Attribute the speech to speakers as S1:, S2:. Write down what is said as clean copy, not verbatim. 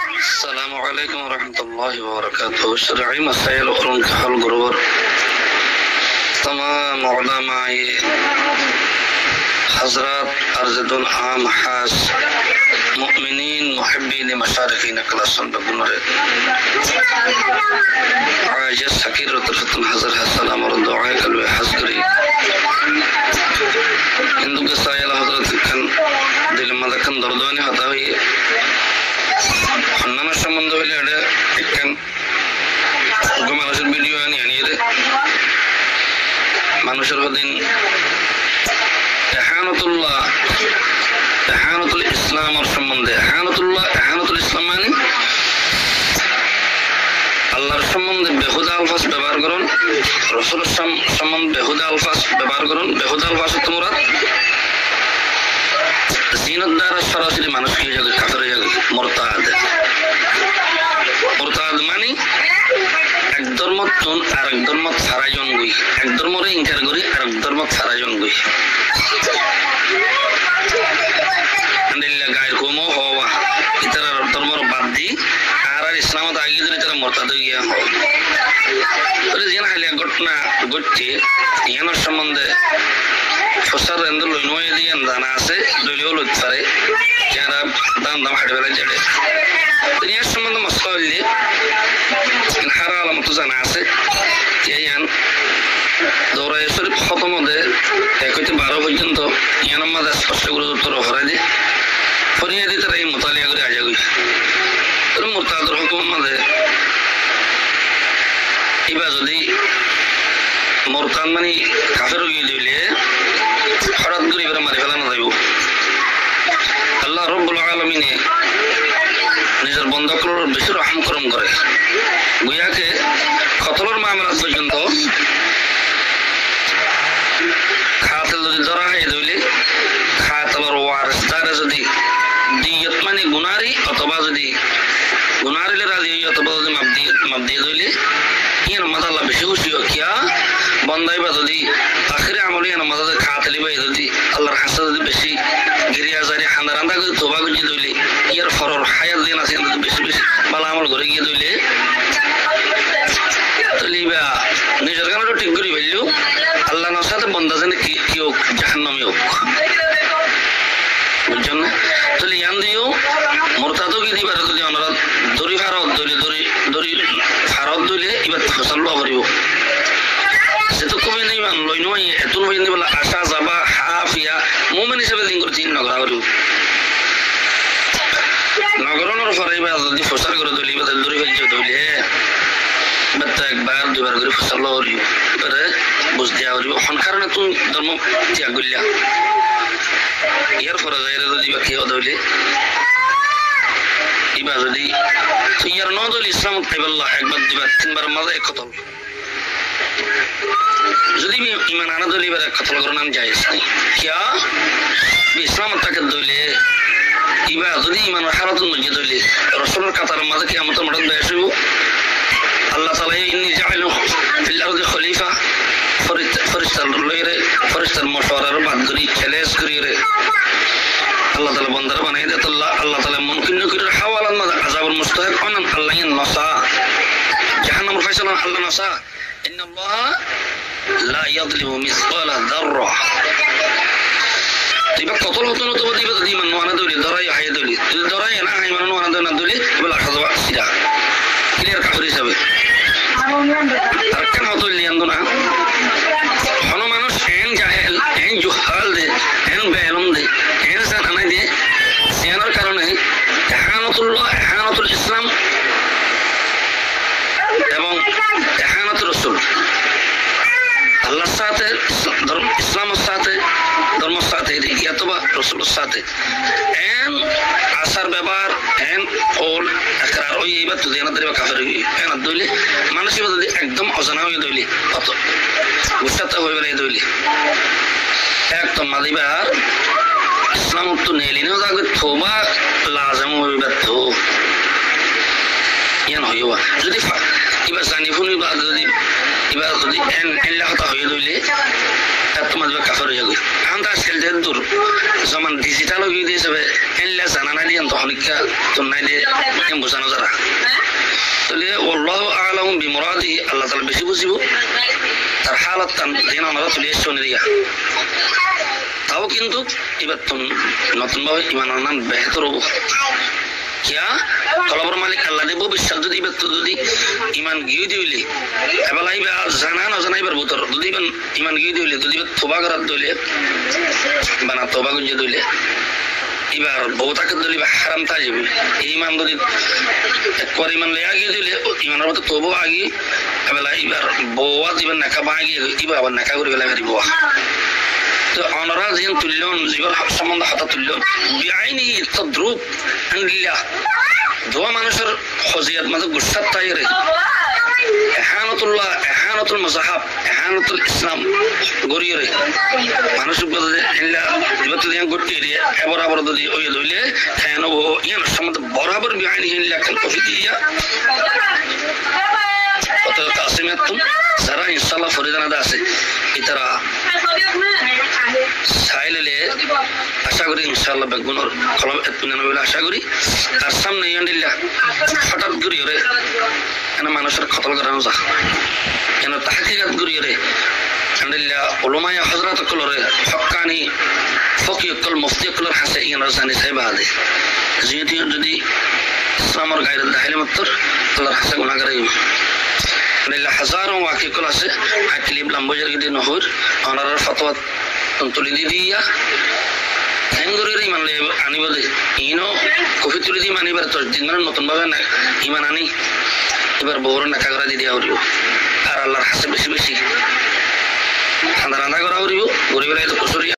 S1: السلام عليكم ورحمة الله وبركاته. شرعي مسائل أخرى كحل غرور تمام علماء حضرات أرزدون عام حاس مؤمنين محبين مشاركين كلاسون بقنور عاجز حكير وطرفتن حضر السلام والدعاء كالوي حسكري هندو قصائل حضرت كان دل مدكن دردواني حتاوي অন্যান্য সম্বন্ধ হইলে এটা একখান মানুষের ভিডিও আনি আনিয়ে মানুষের হদিন এহানতুল ইসলামের সম্বন্ধে এহানতুল ইসলাম মানে আল্লাহর সম্বন্ধে বেহুদা আলফাজ ব্যবহার করুন, রসুলের সম্বন্ধে বেহুদা আলফাজ ব্যবহার করুন। বেহুদা আলফাজ তোমরা জিনত দ্বারা সরাসরি মানুষকে কাফের হয়ে যাবে। মোরতাদ মানে এক ধর্ম আর এক ধর্ম ছাড়াইজন গই, এক ধর্মরে ইনকার করি আর এক ধর্ম ছাড়াইজন গই গায়ের কমো হওয়া ইতার ধর্মর বাদ দি আর ইসলামত আগে যদি তারা মোরতাদ গিয়া হয় যেন হাইলে ঘটনা ঘটছে ইয়ানোর সম্বন্ধে ফসার এন্দ লইনয় দিয়ে জানা আছে লইলেও লইতে পারে যারা দাম হাঁটে বেড়া জেড়ে দুনিয়ার সম্বন্ধে মশলা হইলে হারা আলামত জানা আছে ইয়ান দৌড়াই শরীফ খতম হতে 1-12 পর্যন্ত ইয়ানোর মাঝে স্পষ্ট করে উত্তর হরাই দিয়ে ফরিয়ে দিয়ে তারা এই মোতালিয়া করে আজা গই মোরতাদের হুকুম মাঝে এবার যদি মোরতাদ মানে কাফের গিয়ে দিলে হঠাৎ করে এবার মারি ফেলানো যাইব। আল্লাহ রব্বুল আলামিনে নিজের বন্ধকর বেশি রহম করম করে গুয়াকে কতলর মামলা পর্যন্ত খাতেল যদি ধরা হয় দইলে খাতেলর ওয়ারিস দ্বারা যদি দিয়ত মানে গুনারি অথবা যদি গুনারিলে রাজি হই অথবা যদি মাপ দিয়ে দইলে ইয়ান মাথা আল্লাহ বেশি খুশি হোক কিয়া বন্দাইবা যদি আখিরে আমলি ইয়ান মাথা খাতেলিবা যদি আল্লাহর হাসা যদি বেশি গিরিয়া জারি হান্দা রান্দা করে তোবা করে দইলে ইয়ার ফরর হায়াত দিন আছে বেশি বেশি বালা আমল করে গিয়ে দইলে তলিবা নিজের কামটা ঠিক করে ফেললেও আল্লাহ নর সাথে বন্দা জানে কি হোক জাহান্নামী হোক বুঝছেন না। তাহলে ইয়ান দিও মোরতাদও কি দিবার যদি আমরা দড়ি ফারত দড়ি ফারত দইলে এবার ফসল লওয়া করিব সেতো কমে নেই মান লই নয় এত নয় বলা আশা যাবা হাফিয়া মুমিন হিসেবে দিন করে চিহ্ন করা করিব নগরনের ফরাইবা যদি ফসল করে দইলে এবার দড়ি ফেলছে দইলে বাচ্চা একবার দুবার করে ফসল লওয়া করিব এবারে বুঝ দেওয়া করিব এখন কারণে তুমি ধর্ম ত্যাগ করলিয়া ইয়ার ফরা যায় যদি বা কেউ দইলে এবার যদি ইয়ার নদল ইসলাম তাইবাল্লাহ একবার দুবার তিনবার মাঝে এক কতল যদি ইমান আনা দইলে এবার এক কতল করার নাম জায়েজ নাই কিয়া ইসলাম তাকে দইলে এবার যদি ইমান হারাতুল মসজিদ দইলে রাসূলের কাতার মাঝে কিয়ামতের মাঠে বসে হইব আল্লাহ তাআলা ইন্নী জাইলু ফিল আরদি খলিফা ফরিস্তার লইরে ফরিস্তার মশওয়ারার বাদ করি চ্যালেঞ্জ করি রে আল্লাহ তাআলা বান্দার বানাই দেত আল্লাহ তাআলা মুমকিন করে হাওয়ালান মাযা আযাবুল মুস্তাহিক আনান আল্লাহ নসা জাহান্নামের ফয়সালা আল্লাহ নসা ইন্নাল্লাহা লা ইয়াযলিমু মিসকালা যাররা দিবা কতল হতো না তো দিবা যদি মান ওয়ানা দলি ধরাই হাই দলি যদি ধরাই না হাই মান ওয়ানা দলি না দলি বলা খাজবা সিরা ক্লিয়ার কাফির হিসাবে আর কেন দলি আন্দো না কোন মানুষ এন জাহেল এন জুহাল দে এন বেলম দে এন জানা দে সেনার কারণে এহানাতুল ইসলাম এবং এহানাতুর রাসূল আল্লাহর সাথে ইসলামের সাথে ধর্মের সাথে অথবা রাসূলের সাথে এন আসার ব্যবহার এন কল ইকরার ওই এইবার তো দেনা দেবা কাফের এন দইলে মানুষই যদি একদম অজানা হয়ে দইলে কত গুছাতে হয়ে গেলে দইলে একদম মাদিবার ইসলাম তো নেলিনও যাবে তোবা লাজম হইবা তো ইয়ান হইবা যদি এবার জানি ফুনি বা যদি এবার যদি এনলা কথা হয়ে দইলে তার তোমার কাফের হয়ে গই এখন তার ছেলে দূর যেমন ডিজিটাল হয়ে দিয়েছে এনলা জানা না দিয়ে তখনকা তোর নাই দিয়ে বোঝানো যারা তাহলে আল্লাহু আ'লামু বিমুরাদিহি আল্লাহ তাআলা বেশি বুঝিব তার হালত তান দিন আমরা তুলে শুনে দিয়া তাও কিন্তু এবার নতুন ভাবে ইমান আনান বেহতর হবো কিয়া কলবর মালিক আল্লাহ দেব বিশ্বাস যদি এবার যদি ইমান গিয়ে দিলে এবার আইবা জানা না জানাইবার ভিতর যদি ইমান গিয়ে দিলে যদি তোবা করার দইলে বানা তোবা গুঞ্জে দইলে এবার বউটাকে দিলে হারাম তা যাবে ইমান যদি একবার ইমান লে আগে দিলে ইমানের মতো তবু আগে এবার এবার বউয়া দিবেন নাকা বাগিয়ে এবার আবার নাকা করে গেলে বউয়া তো অনরা যেন তুল্যন জীবন সম্বন্ধে হাতা তুল্যন বিআইনি তদ্রুপ আনলিল্লাহ দোয়া মানুষের ফজিয়াত মানে গুসাত তাইরে এহানতুল্লাহ এহানতুল মাযহাব এহানতুল ইসলাম গরিয়রে মানুষ বলে ইল্লা দিবত দিয়া গটি দিয়ে এবার আবার যদি ওই লইলে কেন ও ইয়ান সম্বন্ধে বরাবর বিআইনি ইল্লা কাল কফিয়া কত কাসিমাতুন যারা ইনশাআল্লাহ ফরিদানাদা আছে ইতারা সাইলেলে আশা করি ইনশাআল্লাহ বেগুনের কলম এতনান বলে আশা করি তার সামনে ইয়ান্দিল্লাহ হঠাৎ করি রে এনা মানুষের কতল করানো যা কেন তাহকিকাত করি রে আলহামদুলিল্লাহ উলামায়ে হযরত কলরে হক্কানি ফকি কল মুফতি কলর হাসে ইয়ান রাজানি সাহেব আদে যদি ইসলামের গায়রে দাখিল মত্তর আল্লাহর হাসে গুনাহগার আলহামদুলিল্লাহ হাজারো ওয়াকি কল আছে আকিলিব লাম্বজার গদি নহর অনার ফতোয়া তুলি দিয়া হেঙ্গুরের ইমান আনিব দে ইনো কফি তুলি দিয়ে মানিবার 10 দিন মানে নতুন ভাবে ইমান আনি এবার বউর নাকা করা দিয়ে উড়িব আর আল্লাহর হাসে বেশি বেশি রান্না করা উড়িব গরিবের কুসুরি